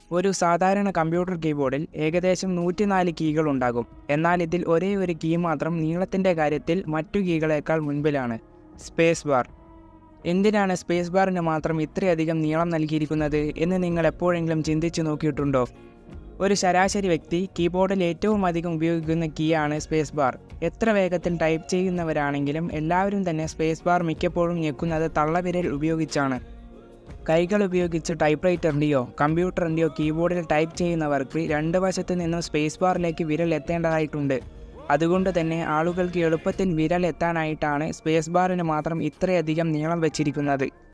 ഒരു സാധാരണ കമ്പ്യൂട്ടർ കീബോർഡിൽ ഏകദേശം 104 കീകൾ ഉണ്ടാകും. എന്നാൽ ഇതിൽ ഒരേ ഒരു കീ മാത്രം നീളത്തിൻ്റെ കാര്യത്തിൽ മറ്റു കീകളേക്കാൾ മുൻപിലാണ്: സ്പേസ് ബാർ. എന്തിനാണ് സ്പേസ് ബാറിന് മാത്രം ഇത്രയധികം നീളം നൽകിയിരിക്കുന്നത് എന്ന് നിങ്ങൾ എപ്പോഴെങ്കിലും ചിന്തിച്ചു നോക്കിയിട്ടുണ്ടോ? ഒരു ശരാശരി വ്യക്തി കീബോർഡിൽ ഏറ്റവും അധികം ഉപയോഗിക്കുന്ന കീയാണ് സ്പേസ് ബാർ. എത്ര വേഗത്തിൽ ടൈപ്പ് ചെയ്യുന്നവരാണെങ്കിലും എല്ലാവരും തന്നെ സ്പേസ് ബാർ മിക്കപ്പോഴും ഞെക്കുന്നത് തള്ളവിരൽ ഉപയോഗിച്ചാണ്. കൈകൾ ഉപയോഗിച്ച് ടൈപ്പ് റൈറ്ററിൻ്റെയോ കമ്പ്യൂട്ടറിൻ്റെയോ കീബോർഡിൽ ടൈപ്പ് ചെയ്യുന്നവർക്ക് രണ്ട് വശത്തു നിന്നും സ്പേസ് ബാറിലേക്ക് വിരൽ എത്തേണ്ടതായിട്ടുണ്ട്. അതുകൊണ്ട് തന്നെ ആളുകൾക്ക് എളുപ്പത്തിൽ വിരൽ എത്താനായിട്ടാണ് സ്പേസ് ബാറിന് മാത്രം ഇത്രയധികം നീളം വെച്ചിരിക്കുന്നത്.